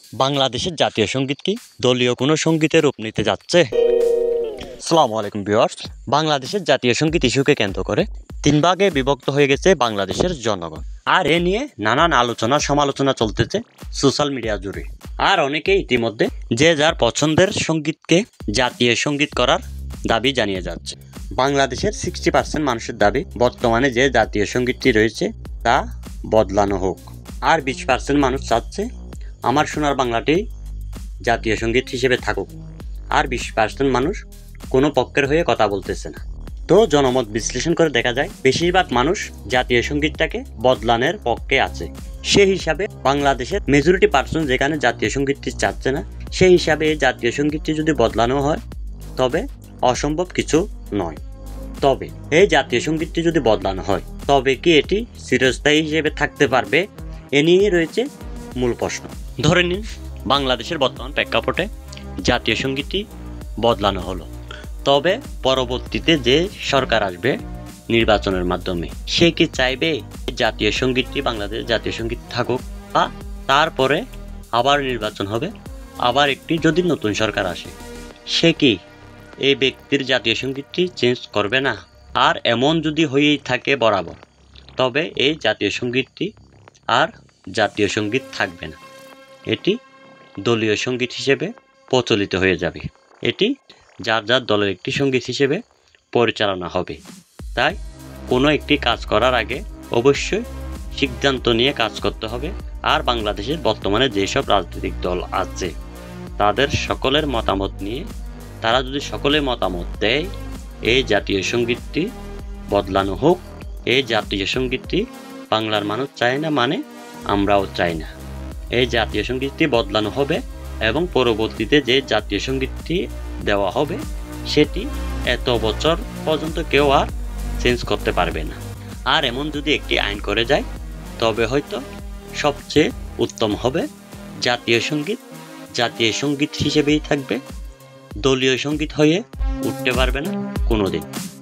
বাংলাদেশের জাতীয় সঙ্গীত কি দলীয় কোনো সঙ্গীতের রূপ নিতে যাচ্ছে? আসসালামু আলাইকুম ভিউয়ার্স। বাংলাদেশের জাতীয় সঙ্গীত ইস্যুকে কেন্দ্র করে তিন ভাগে বিভক্ত হয়ে গেছে বাংলাদেশের জনগণ। আর এ নিয়ে নানান আলোচনা সমালোচনা চলতেছে সোশ্যাল মিডিয়া জুড়ে। আর অনেকে ইতিমধ্যে যে যার পছন্দের সঙ্গীতকে জাতীয় সঙ্গীত করার দাবি জানিয়ে যাচ্ছে। বাংলাদেশের 60% মানুষের দাবি বর্তমানে যে জাতীয় সঙ্গীতটি রয়েছে তা বদলানো হোক। আর 20% মানুষ চাচ্ছে আমার সোনার বাংলাটি জাতীয় সঙ্গীত হিসেবে থাকুক। আর 20% মানুষ কোনো পক্ষের হয়ে কথা বলতেছে না। তো জনমত বিশ্লেষণ করে দেখা যায় বেশিরভাগ মানুষ জাতীয় সঙ্গীতটাকে বদলানোর পক্ষে আছে। সেই হিসাবে বাংলাদেশের মেজরিটি পার্সন যেখানে জাতীয় সঙ্গীতটি চাচ্ছে না, সেই হিসাবে এই জাতীয় সঙ্গীতটি যদি বদলানো হয় তবে অসম্ভব কিছু নয়। তবে এই জাতীয় সঙ্গীতটি যদি বদলানো হয় তবে কি এটি চিরস্থায়ী হিসেবে থাকতে পারবে? এ নিয়ে রয়েছে মূল প্রশ্ন। ধরে নিন বাংলাদেশের বর্তমান প্রেক্ষাপটে জাতীয় সঙ্গীতটি বদলানো হলো, তবে পরবর্তীতে যে সরকার আসবে নির্বাচনের মাধ্যমে সে কি চাইবে জাতীয় সঙ্গীতটি বাংলাদেশ জাতীয় সঙ্গীত থাকুক, বা তারপরে আবার নির্বাচন হবে, আবার একটি যদি নতুন সরকার আসে সে কি এই ব্যক্তির জাতীয় সঙ্গীতটি চেঞ্জ করবে না? আর এমন যদি হয়েই থাকে বরাবর, তবে এই জাতীয় সঙ্গীতটি আর জাতীয় সঙ্গীত থাকবে না, এটি দলীয় সঙ্গীত হিসেবে প্রচলিত হয়ে যাবে। এটি যার যার দলের একটি সঙ্গীত হিসেবে পরিচালনা হবে। তাই কোনো একটি কাজ করার আগে অবশ্যই সিদ্ধান্ত নিয়ে কাজ করতে হবে। আর বাংলাদেশের বর্তমানে যেসব রাজনৈতিক দল আছে তাদের সকলের মতামত নিয়ে তারা যদি সকলের মতামত দেয় এই জাতীয় সঙ্গীতটি বদলানো হোক, এই জাতীয় সঙ্গীতটি বাংলার মানুষ চায় না, মানে আমরাও চাই না, এই জাতীয় সঙ্গীতটি বদলানো হবে এবং পরবর্তীতে যে জাতীয় সঙ্গীতটি দেওয়া হবে সেটি এত বছর পর্যন্ত কেউ আর চেঞ্জ করতে পারবে না। আর এমন যদি একটি আইন করে যায় তবে হয়তো সবচেয়ে উত্তম হবে জাতীয় সঙ্গীত হিসেবেই থাকবে, দলীয় সঙ্গীত হয়ে উঠতে পারবে না কোনোদিন।